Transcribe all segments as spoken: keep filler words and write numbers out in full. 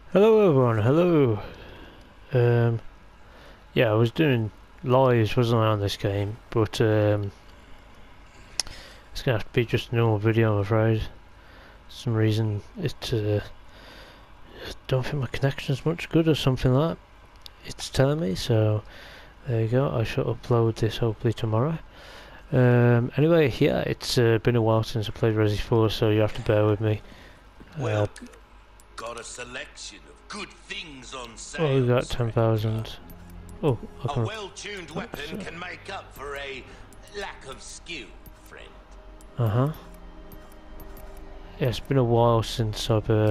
Hello everyone, hello. Um, yeah, I was doing lives, wasn't I, on this game, but um, it's gonna have to be just a normal video, I'm afraid. For some reason, it uh, don't think my connection's much good or something like that. It's telling me, so there you go. I shall upload this hopefully tomorrow. Um, anyway, yeah, it's uh, been a while since I played Resi four, so you have to bear with me. Uh, Welcome. Got a selection of good things on sale. oh, we got ten stranger. thousand. Oh, I A can. well-tuned weapon can make up for a lack of skill, friend. Uh huh. Yeah, it's been a while since I've uh,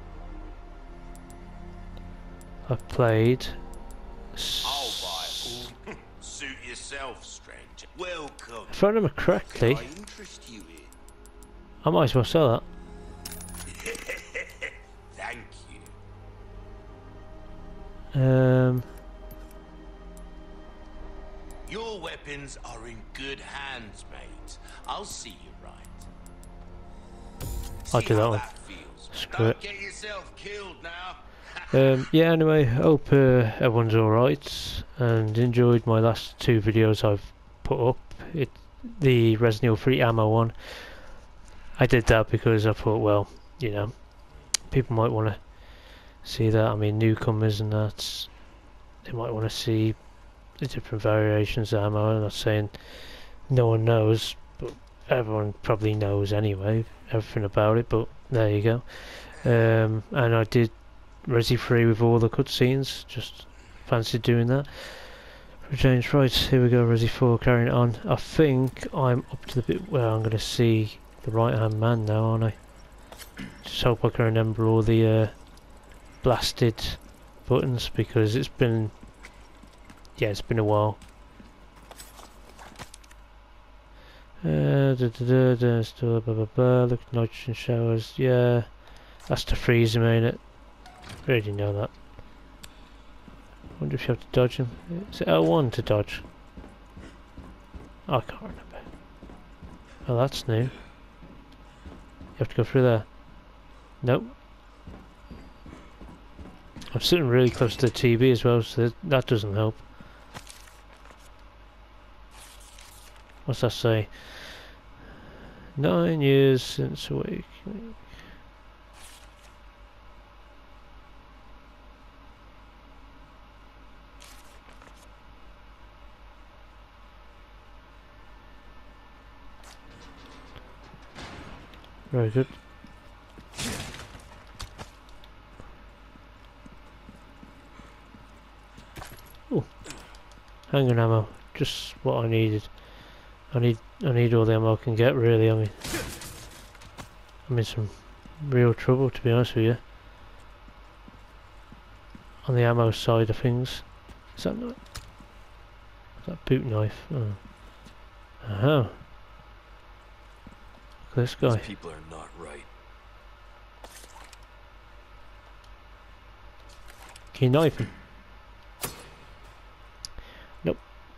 I've played. I'll buy it. Suit yourself, stranger. Welcome. If I remember correctly, What can I interest you in? I might as well sell that. Thank you. Um, Your weapons are in good hands, mate. I'll see you right. I'll See do that how one. that feels. Screw Don't it. get yourself killed now. Um, yeah, anyway, hope uh, everyone's alright and enjoyed my last two videos I've put up. It, the Resident Evil three ammo one. I did that because I thought, well, you know, people might want to see that. I mean, newcomers and that, they might want to see the different variations of ammo. I'm not saying no one knows, but everyone probably knows anyway, everything about it, but there you go. Um, and I did Resi three with all the cutscenes, just fancied doing that. For change, right, here we go, Resi four, carrying it on. I think I'm up to the bit where I'm going to see the right hand man now, aren't I? Just hope I can remember all the uh, blasted buttons, because it's been, yeah, it's been a while. Uh, da, da, da, da, still blah blah blah, look at nitrogen showers, yeah, that's to freeze him, ain't it? Already know that. Wonder if you have to dodge him. Is it L one to dodge? I can't remember. Oh, that's new. You have to go through there. Nope. I'm sitting really close to the T V as well, so that doesn't help. What's that say? Nine years since awakening. Very good. Oh, handgun ammo, just what I needed. I need, I need all the ammo I can get. Really, I mean, I'm in some real trouble, to be honest with you. On the ammo side of things, is that not? Is that boot knife? Oh, uh huh. This guy. These people are not right. Can you knife him? Nope.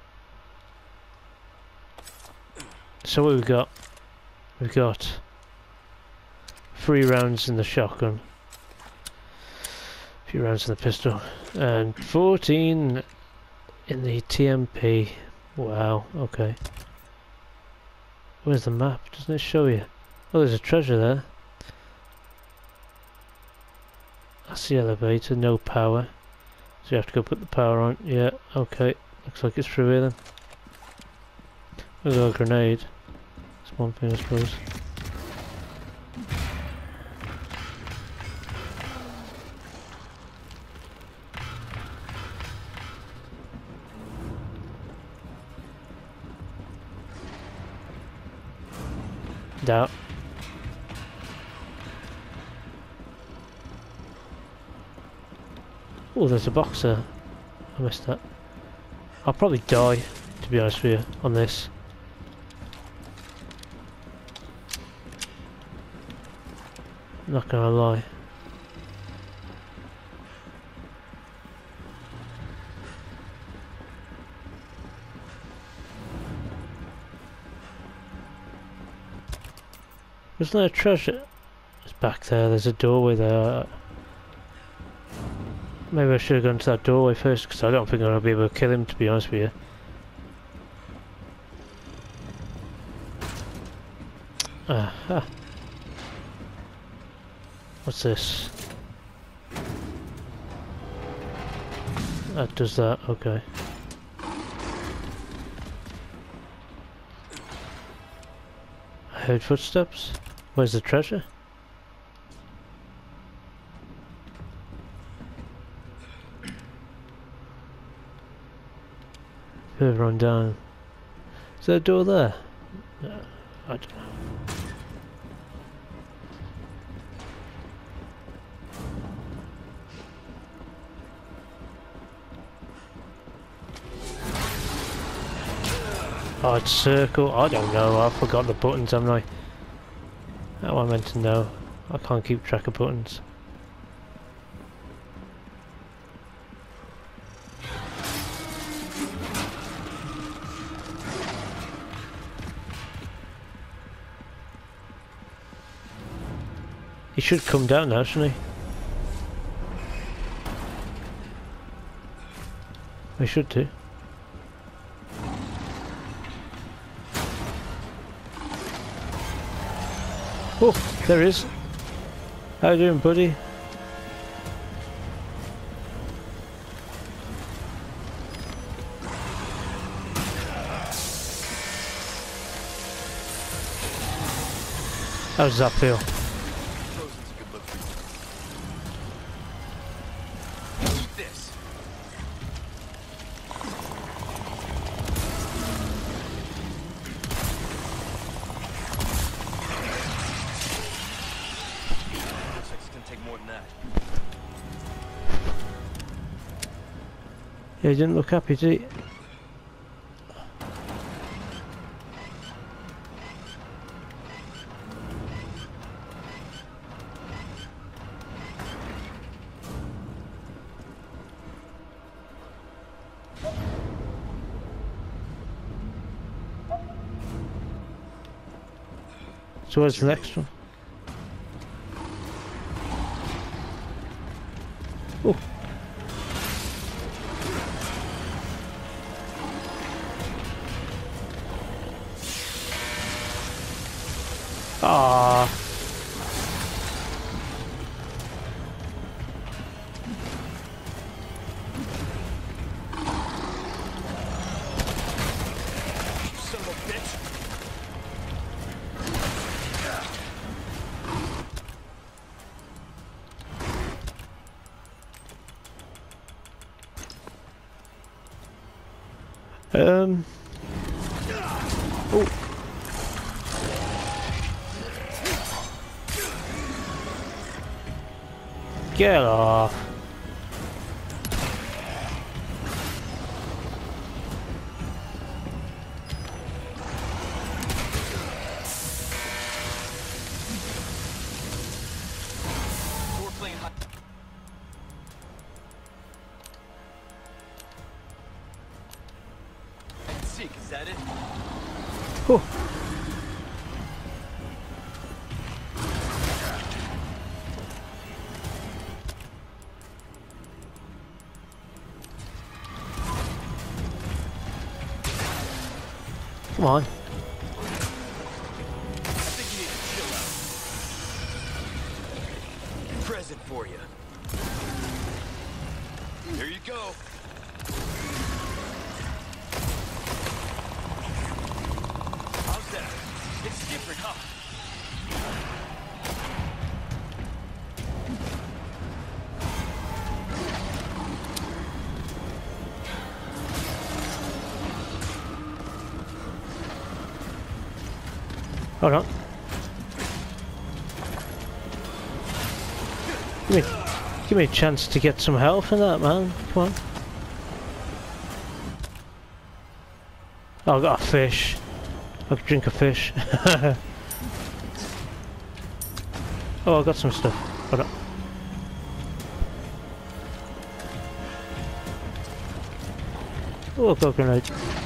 So what we've got? We've got three rounds in the shotgun, a few rounds in the pistol, and fourteen in the T M P. Wow, okay. Where's the map? Doesn't it show you? Oh, there's a treasure there. That's the elevator, no power. So you have to go put the power on. Yeah, okay. Looks like it's through here then. There's a grenade. That's one thing, I suppose. Doubt. Oh, there's a box there. I missed that. I'll probably die, to be honest with you, on this. Not gonna lie. Isn't there a treasure? It's back there, there's a doorway there. maybe I should have gone to that doorway first, because I don't think I'm going to be able to kill him, to be honest with you. Ah, ah. What's this? That does that, okay. I heard footsteps. Where's the treasure? Further on down. Is there a door there? No, I don't know. Oh, it's circle. I don't know. I forgot the buttons, haven't I? How am I meant to know? I can't keep track of buttons. He should come down now, shouldn't he? We should do. Oh, there he is. How you doing, buddy? How does that feel? Yeah, he didn't look happy, did he? So where's the next one? Oh. Ah. Son of a bitch. Um. Oh. Get off. We're playing high. Seek, is that it? Oh. Come on. I think you need to chill out. Present for you. Here you go. How's that? It's different, huh? Hold on. Give me, give me a chance to get some health in that, man. Come on. Oh, I got a fish. I could drink a fish. Oh, I got some stuff. Hold on. Oh, I've got a grenade.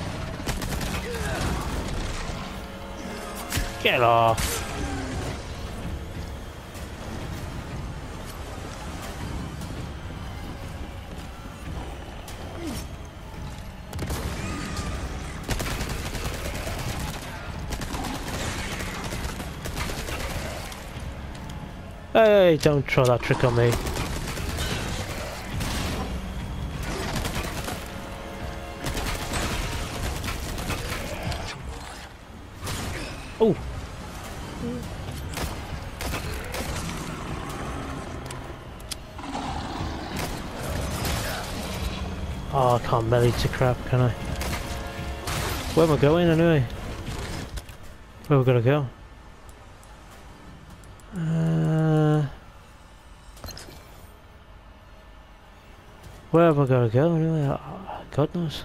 Get off. Hey, don't try that trick on me. Oh. Oh, I can't melee to crap, can I? Where am I going anyway? Where we gotta go? Uh, where have I gotta go anyway? Oh, God knows.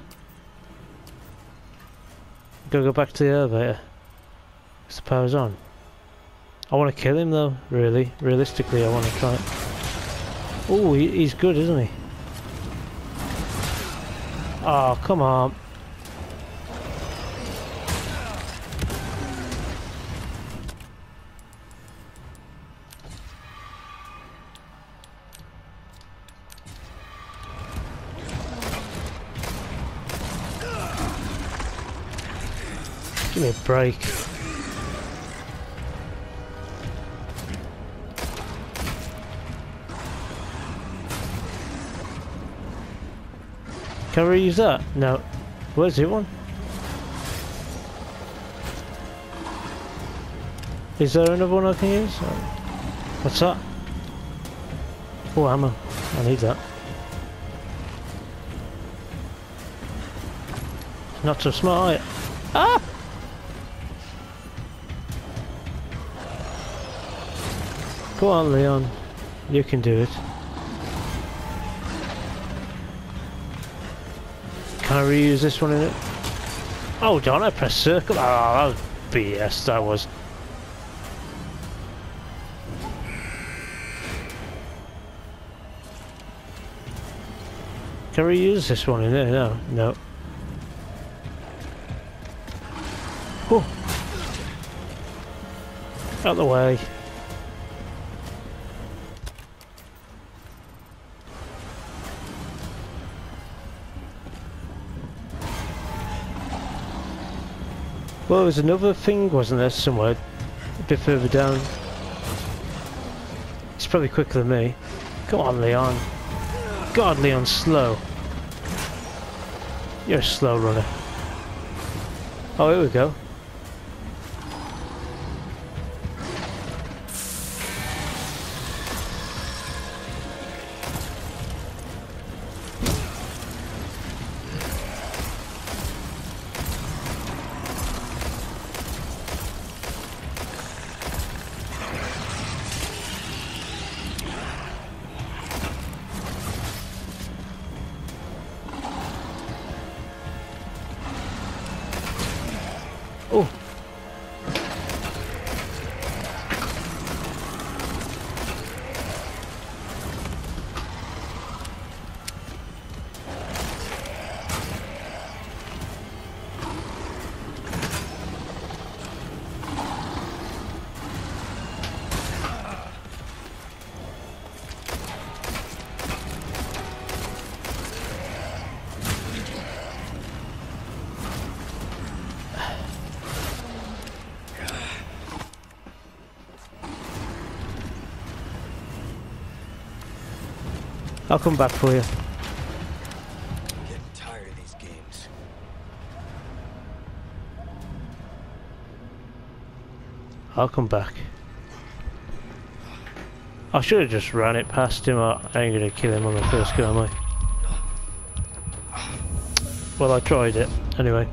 Gotta go back to the elevator. Because the power's on. I want to kill him though, really. Realistically, I want to try it. Oh, he, he's good, isn't he? Oh, come on. Give me a break. Can we reuse that? No. Where's the one? Is there another one I can use? What's that? Oh, ammo. I need that. Not so smart, are you? Ah! Go on, Leon. You can do it. Can I reuse this one in it? Oh, don't I press circle? Oh, that was B S, that was. Can I reuse this one in there? No, no. Oh. Out the way. Well, there was another thing, wasn't there, somewhere a bit further down. He's probably quicker than me. Come on, Leon. God, Leon's slow. You're a slow runner. Oh, here we go. Oh. I'll come back for you. I'm getting tired of these games. I'll come back. I should have just ran it past him. I ain't gonna kill him on the first go, am I? Well, I tried it. Anyway.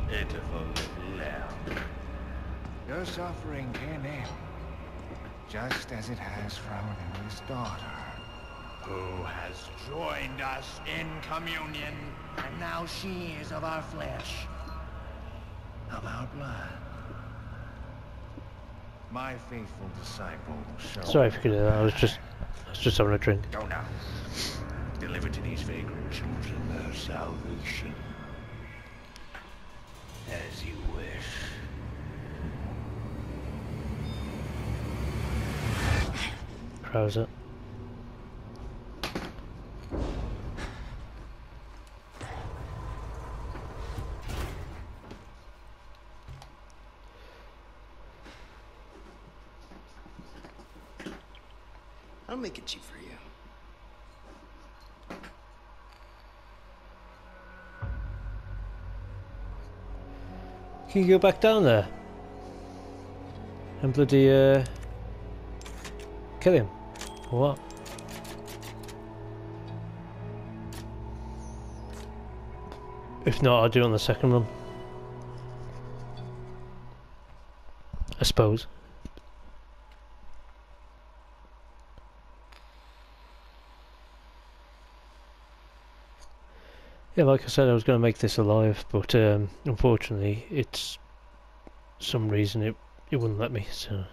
Your suffering came in, just as it has from his daughter. Who has joined us in communion, and now she is of our flesh, of our blood. My faithful disciple shall... Sorry if you could hear that. I was just, I was just having a drink. Go now. Deliver to these vagrant children their salvation. As you wish. How's it? I'll make it cheap for you. Can you go back down there? And bloody uh kill him? Or what? If not, I'll do it on the second run. I suppose. Yeah, like I said, I was going to make this alive, but um, unfortunately, it's some reason it it wouldn't let me. So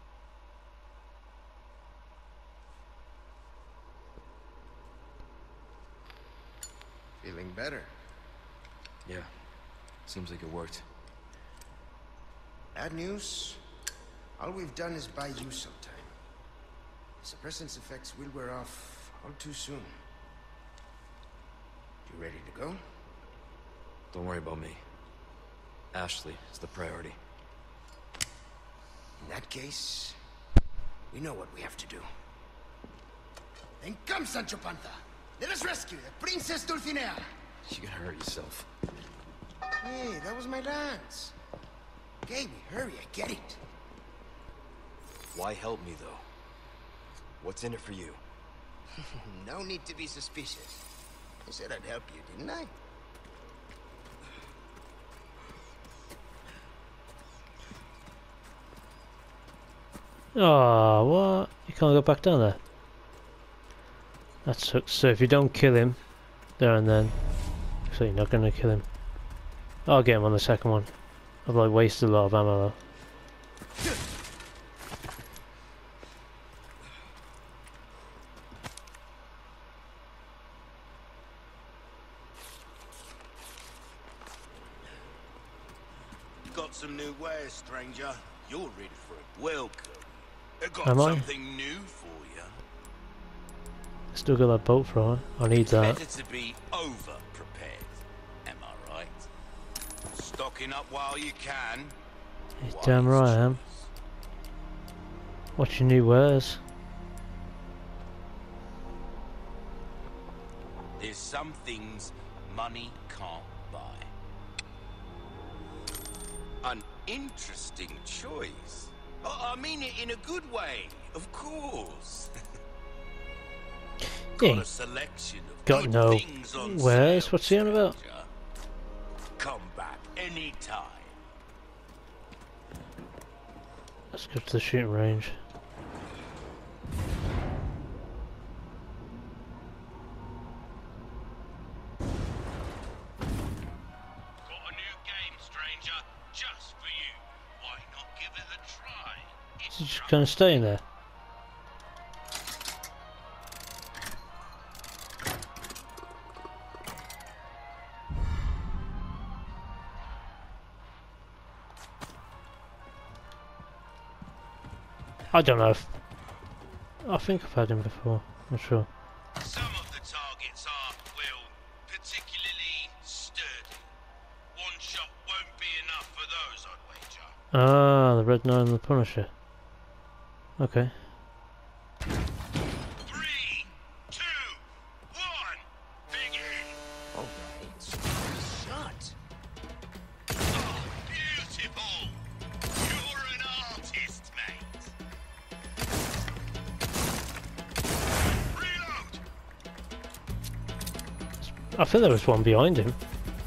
Feeling better? Yeah. Seems like it worked. Bad news? All we've done is buy you some time. The suppressant's effects will wear off all too soon. You ready to go? Don't worry about me. Ashley is the priority. In that case, we know what we have to do. Then come, Sancho Panza! Let us rescue the Princess Dulcinea! You're gonna hurt yourself. Hey, that was my lance. Okay, we hurry, I get it. Why help me, though? What's in it for you? No need to be suspicious. I said I'd help you, didn't I? oh, what? You can't go back down there. That sucks. So if you don't kill him there and then, so you're not gonna kill him. I'll get him on the second one. I've like wasted a lot of ammo though. Got some new wares, stranger. You're ready for it. Welcome. I got Am I? something new for you. Still got that boat thrower. I need that. Better to be over prepared. Am I right? Stocking up while you can. You're damn right I am. What's your new wares? There's some things money can't buy. An interesting choice. I I mean it in a good way, of course. Got Yeah, a selection of got good no things on wares. sale, What's he on about? stranger. Come back anytime. Let's go to the shooting range. Got a new game, stranger, just for you. Why not give it a try? It's Is he just gonna stay in there? I don't know if... I think I've had him before. Not sure. Some of the targets are, well, particularly sturdy. One shot won't be enough for those, I'd wager. Ah, the Red Knight and the Punisher. Okay. Three, two, one, begin! All right. Shot. Oh, beautiful! You're an artist, mate. Reload! I feel there was one behind him.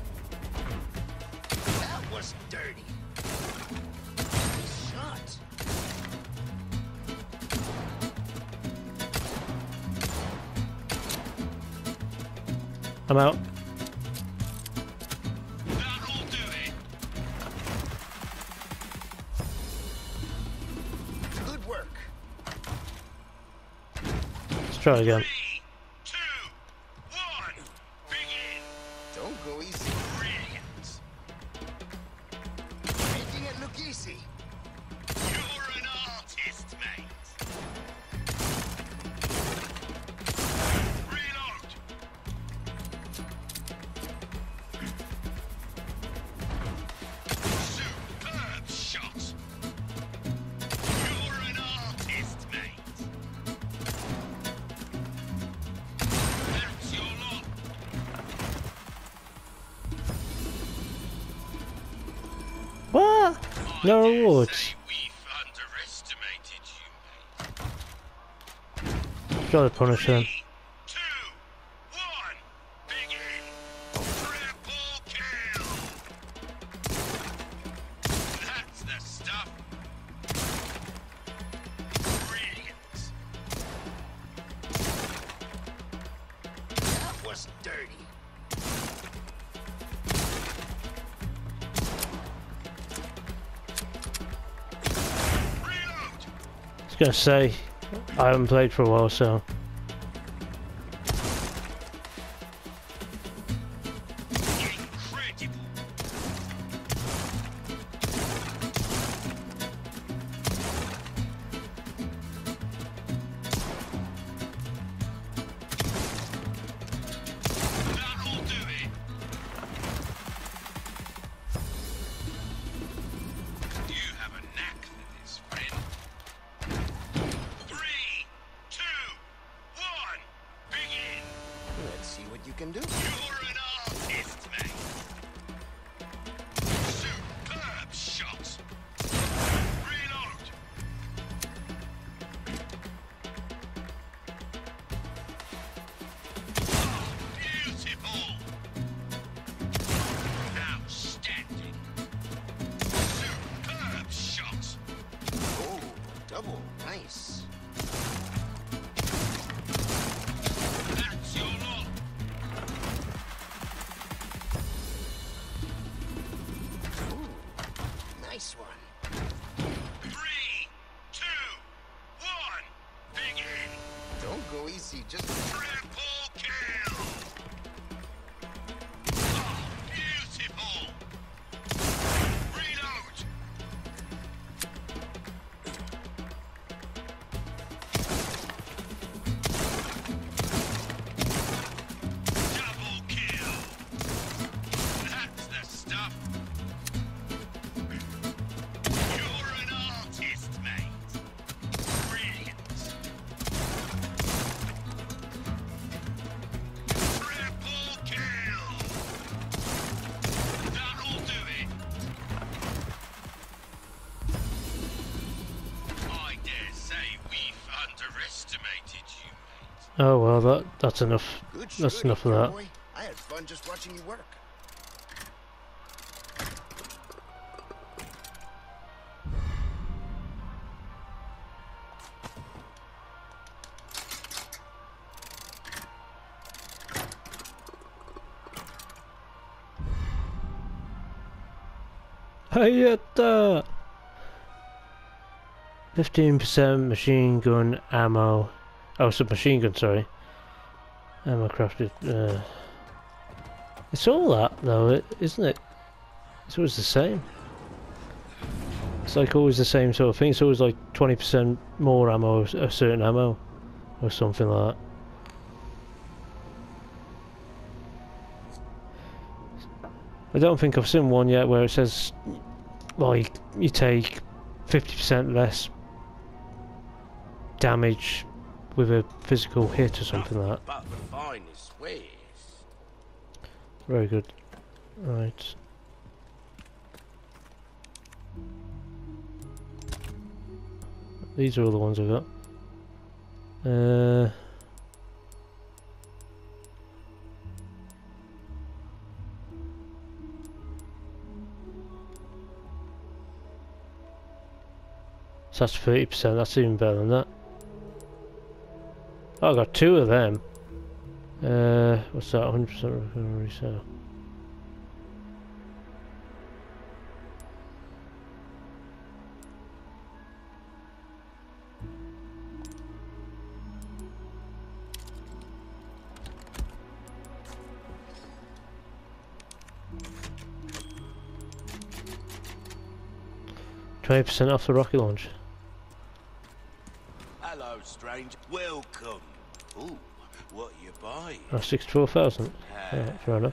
That was dirty. Nice shot. I'm out. That'll do it. Good work. Let's try again. Three, two, one, begin! Don't go easy. Brilliant! Making it look easy. You're an artist, mate. Reload! Superb shot! You're an artist, mate. No dare rewards. say we've underestimated you, mate. Try to punish them. Three, two, one, begin. Triple kill. That's the stuff. Brilliant. That was dirty. Reload. I was gonna say, I haven't played for a while, so Incredible. That'll do it. You have a knack for this, friend. Three, two, one, begin. Let's see what you can do. You're an artist, mate. Superb shot. Reload. Oh, beautiful. Outstanding. Superb shot. Oh, double. Nice. That's your lot. Ooh, nice one. Three, two, one, begin. Don't go easy, just Triple kill. Oh, beautiful. Reload. Double kill. That's the stuff. You're an artist, mate. Brilliant. Triple kill. That'll do it. I dare say we've underestimated you, mate. oh well, that that's enough. good. That's shooting, enough of that. boy. I had fun just watching you work. Hayata! fifteen percent machine gun ammo. Oh, submachine gun, sorry. Ammo crafted. Uh, it's all that, though, it, isn't it? It's always the same. It's like always the same sort of thing. It's always like twenty percent more ammo, a certain ammo, or something like that. I don't think I've seen one yet where it says, like, you take fifty percent less damage with a physical hit or something like that. But the finest ways. Very good. Right. These are all the ones I've got. Uh... So that's thirty percent, that's even better than that. Oh, I got two of them. Uh, what's that, one hundred percent recovery resale? twenty percent off the rocket launch. Hello, strange. Welcome. Ooh, what you buying? Oh, sixty-four thousand. Yeah, fair enough.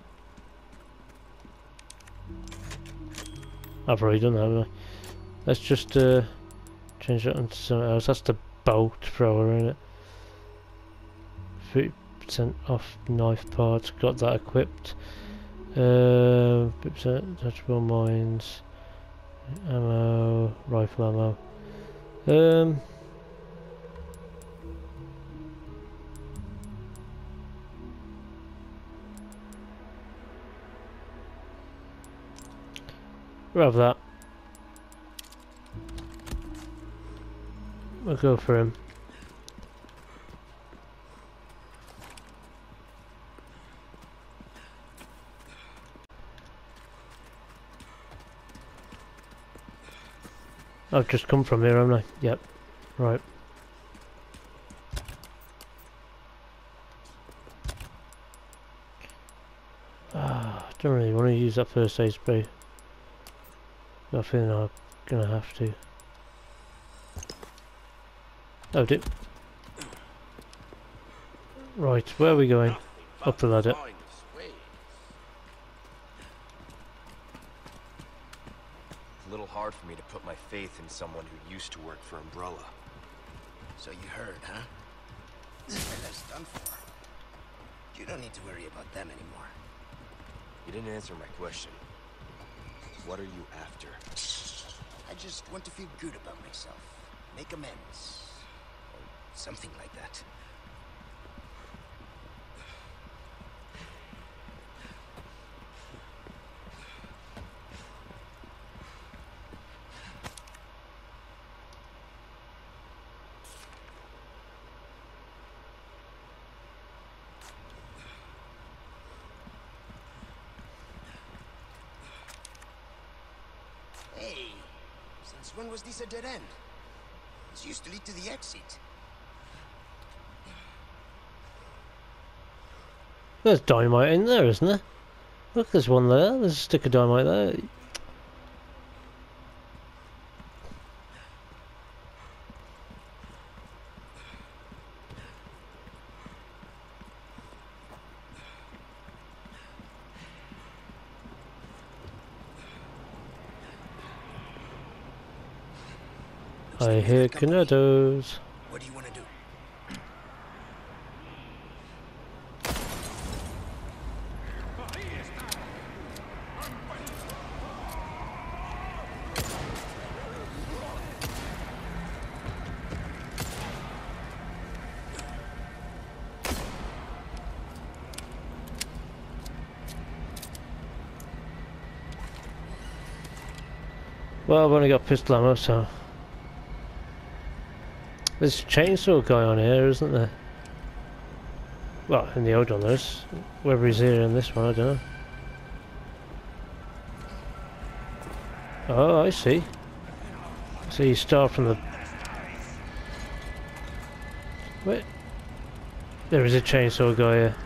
I've already done that, haven't I? Let's just uh, change that onto something else. That's the bolt thrower, isn't it? thirty percent off knife parts. Got that equipped. Uh, fifty percent detachable mines. Ammo, rifle ammo. Um. We'll have that. We'll go for him. I've just come from here, haven't I? Yep. Right. Ah, I don't really want to use that first aid spray. I think I'm gonna have to. Oh, did. Right, where are we going? Up the ladder. A little hard for me to put my faith in someone who used to work for Umbrella. So you heard, huh? This fella's done for. You don't need to worry about them anymore. You didn't answer my question. What are you after? I just want to feel good about myself. Make amends. Or something like that. Hey, since when was this a dead end? This used to lead to the exit. There's dynamite in there, isn't there? Look, there's one there. There's a stick of dynamite there. I hear Canados. What do you want to do? Well, I've only got pistol ammo, so... There's a chainsaw guy on here, isn't there? Well, in the old one there's. Whether he's here in this one, I don't know. Oh, I see. So you start from the... Wait. There is a chainsaw guy here.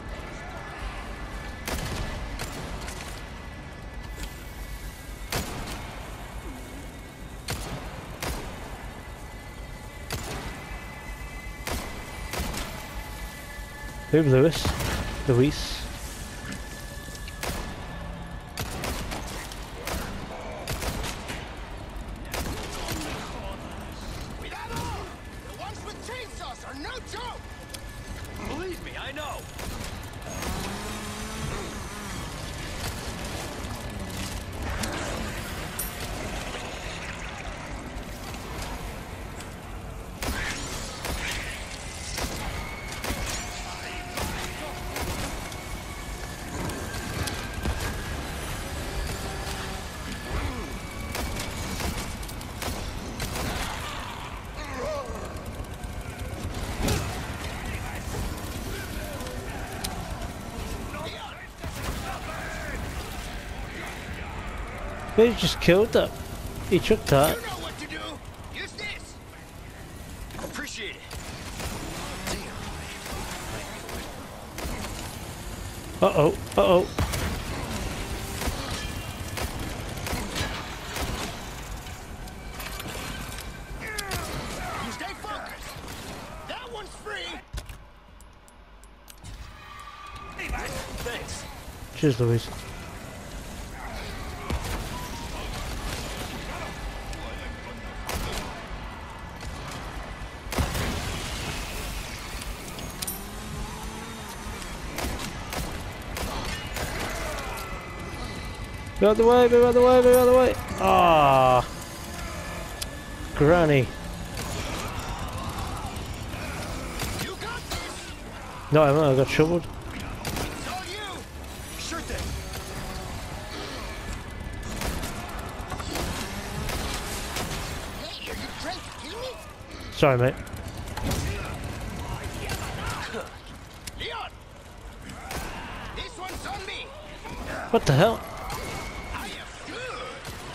Who, Lewis? Luis? The ones with chainsaws are no joke! Believe me, I know! He just killed that. He took that. You know what to do! Use this! Appreciate it. Uh oh, uh oh. You stay focused! That one's free! Thanks. Cheers, Louise. Move out the way, move out the way, move out the way! Ah, Granny. You got this! No, I haven't, I got shoveled. It's all you! Sure thing. Hey, are you trying to kill me? Sorry, mate. Leon! This one's on me! What the hell? I am good!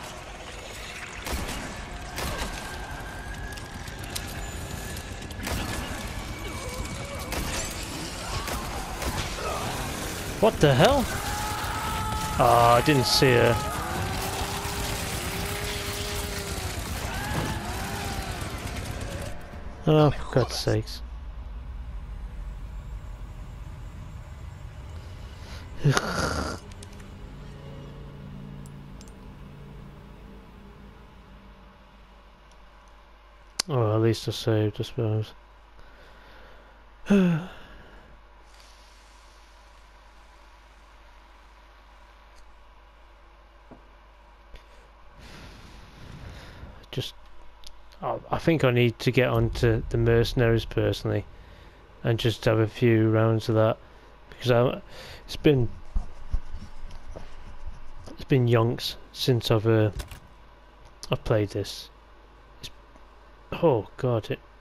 What the hell? Ah, I didn't see her. Oh, for God's sakes. Oh, at least I saved, I suppose. Just, I I think I need to get onto the mercenaries personally, and just have a few rounds of that, because I, it's been it's been yonks since I've uh, I've played this. It's, oh God! It,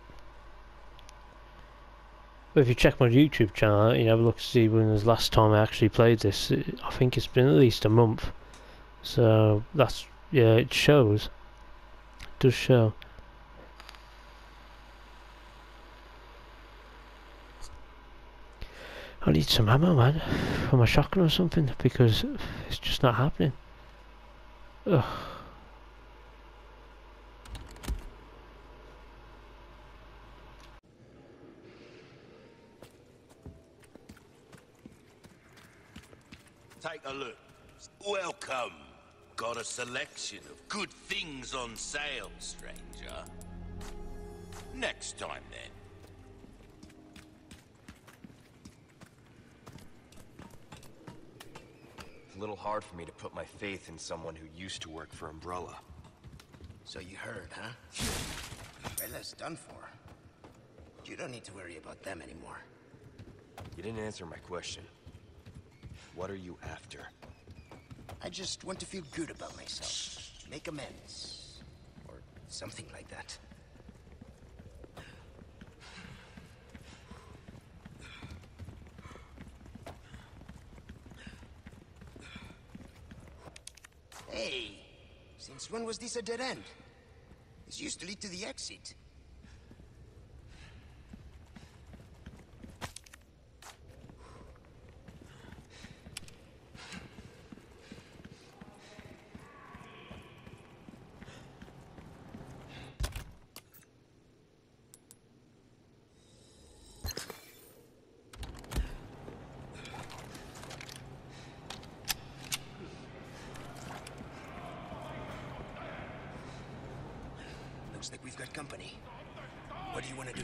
but if you check my YouTube channel, you have a look to see when was the last time I actually played this. It, I think it's been at least a month. So that's, yeah, it shows. It does show. I need some ammo, man, for my shotgun or something, because it's just not happening. Ugh. Take a look. Welcome. Got a selection of good things on sale, stranger. Next time, then. It's a little hard for me to put my faith in someone who used to work for Umbrella. So you heard, huh? Well, that's done for. You don't need to worry about them anymore. You didn't answer my question. What are you after? I just want to feel good about myself. Make amends. Or something like that. Hey! Since when was this a dead end? This used to lead to the exit. Looks like we've got company. What do you want to do?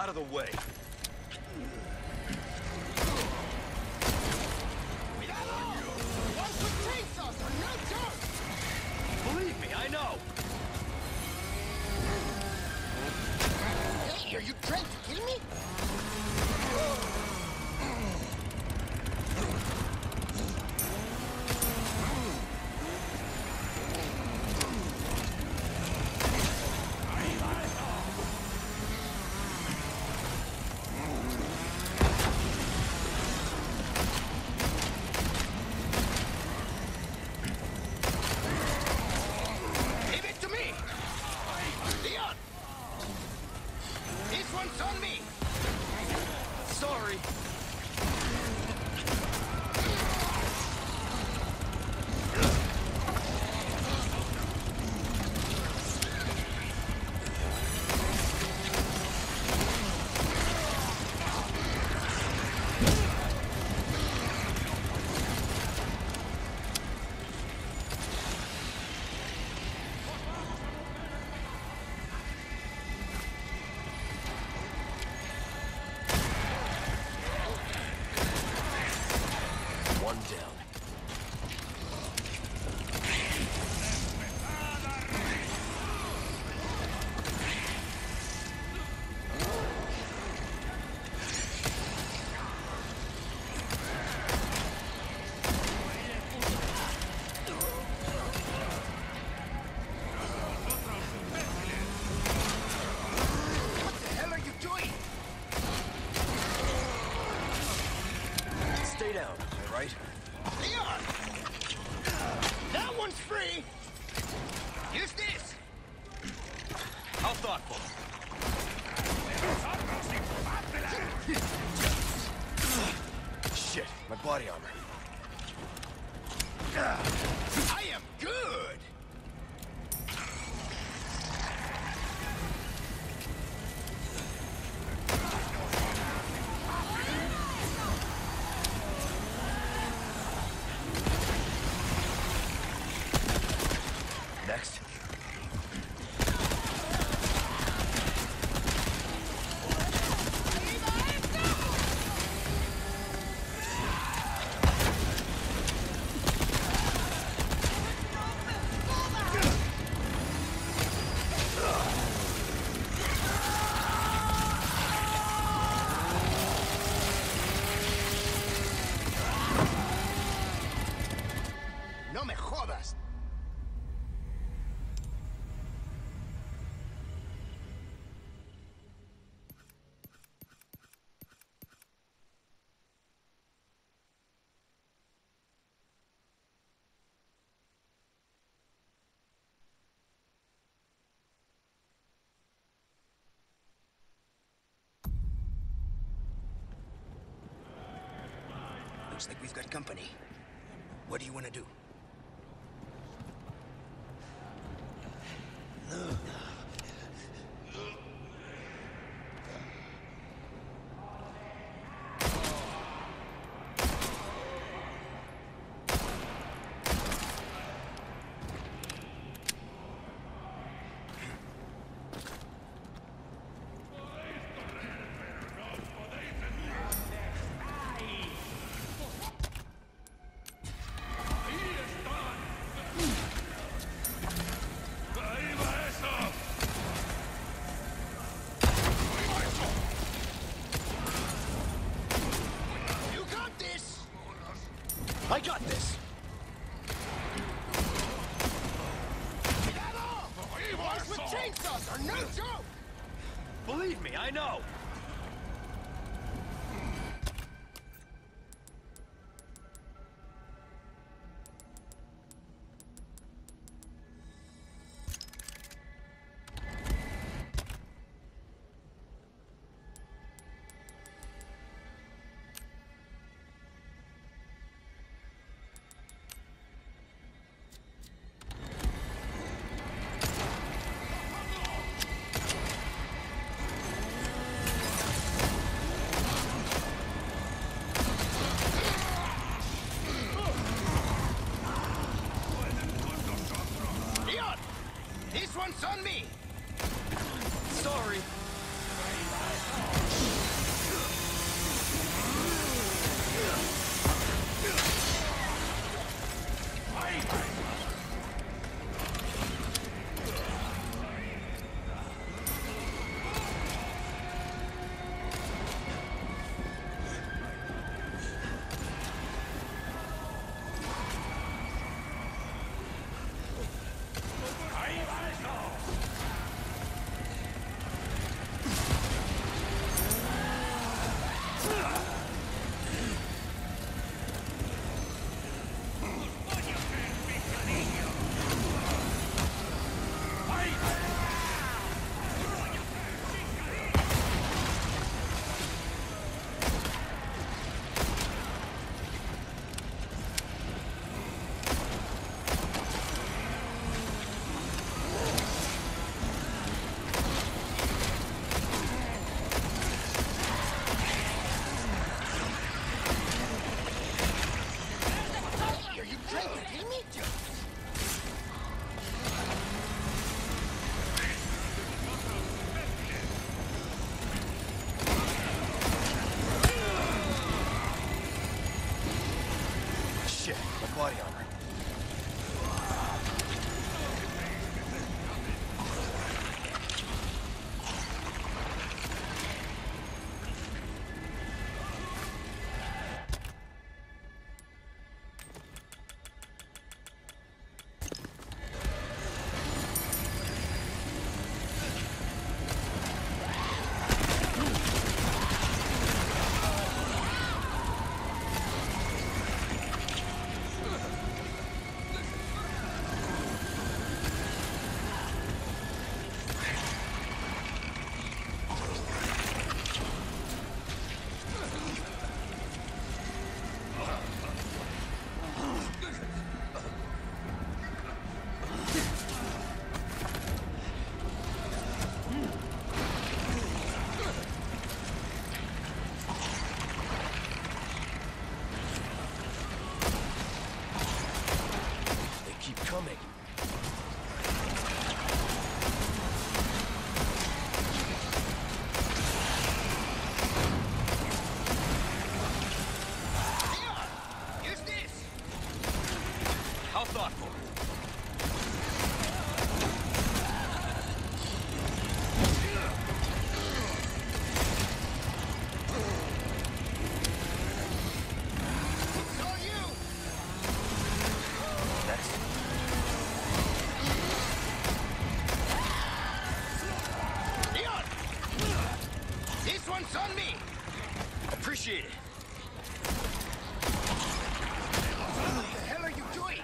Out of the way. Ones with chainsaws are no joke! Believe me, I know. Hey, are you trying to kill me? Leave it to me! Leon! This one's on me! Sorry. One down. What the hell are you doing? Stay down, all right? Leon! That one's free! Use this! How thoughtful. Shit, my body armor. I am good! Next. No me jodas! Looks like we've got company. What do you want to do? You got this! I got this. Cuidado! Boys with chainsaws are no joke! Believe me, I know. Leon! This one's on me! Sorry. It's on me! Appreciate it. What the hell are you doing?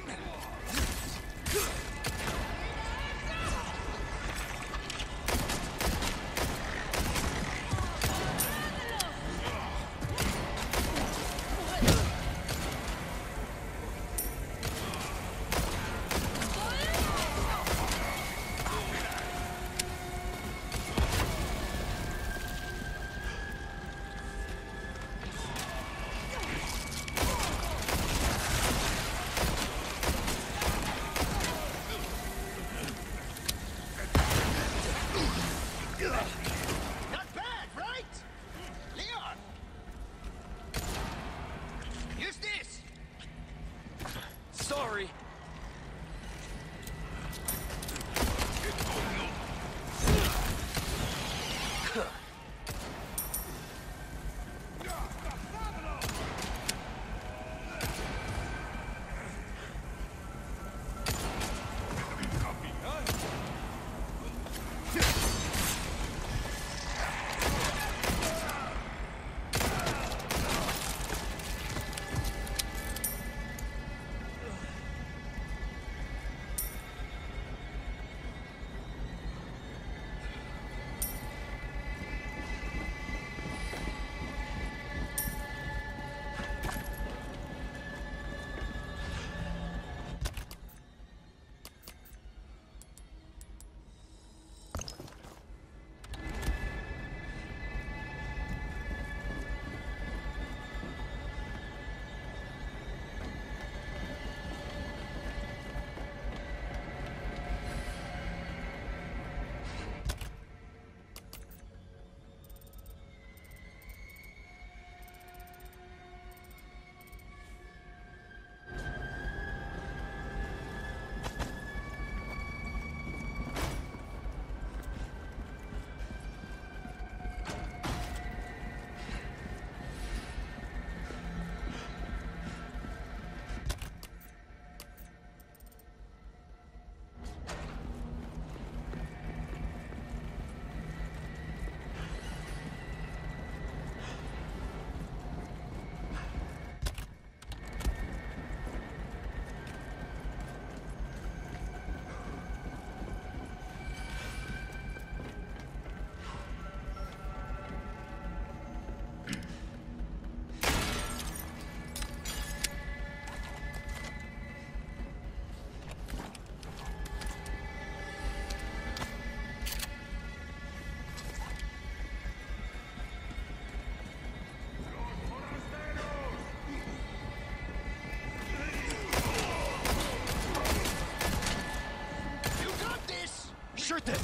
Not bad, right? Leon! Use this! Sorry. Sure thing.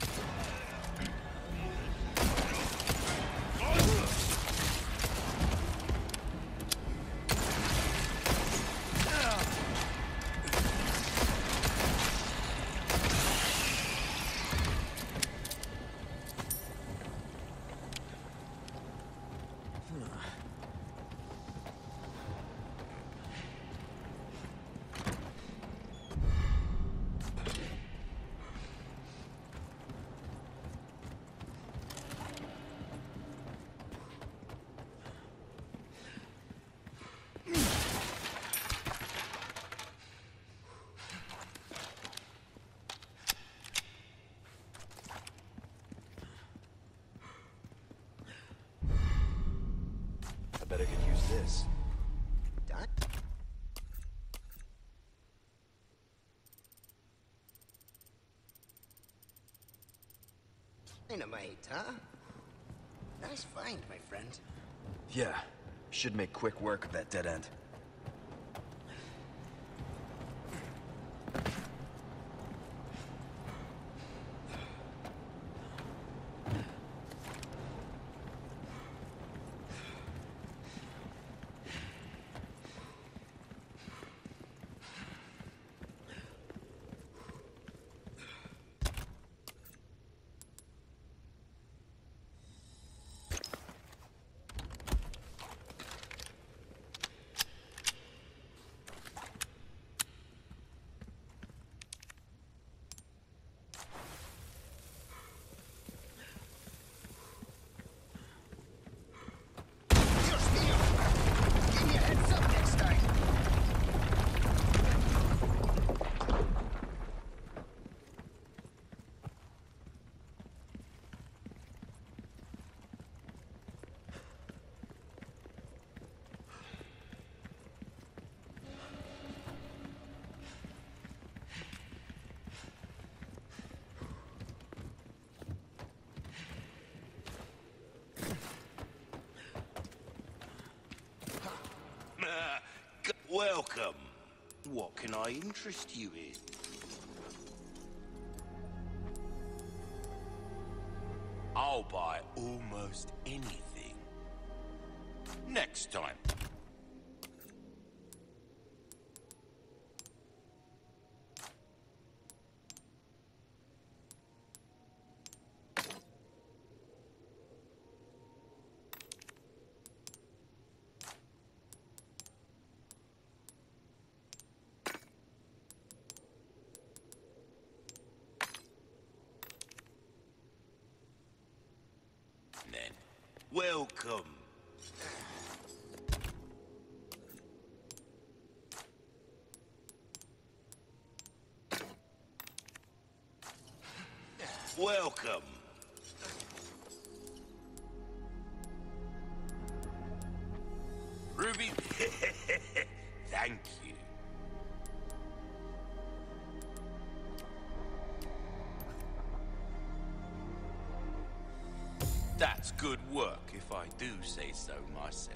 I bet I could use this. That? Dynamite, huh? Nice find, my friend. Yeah, should make quick work of that dead end. Welcome. What can I interest you in? I'll buy almost anything. Next time. Then, welcome. Welcome. Ruby, thank you. That's good work, if I do say so myself.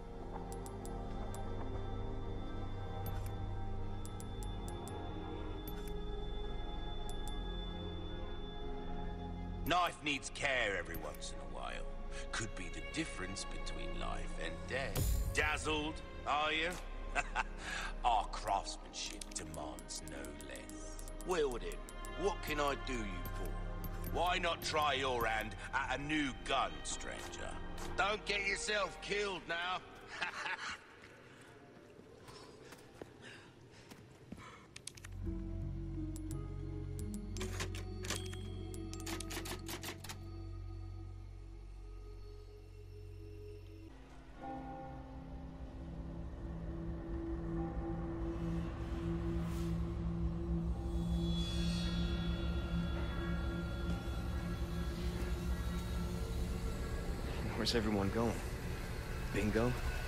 Knife needs care every once in a while. Could be the difference between life and death. Dazzled, are you? Our craftsmanship demands no less. Wield it. What can I do you for? Why not try your hand at a new gun, stranger? Don't get yourself killed now. Where's everyone going? Bingo?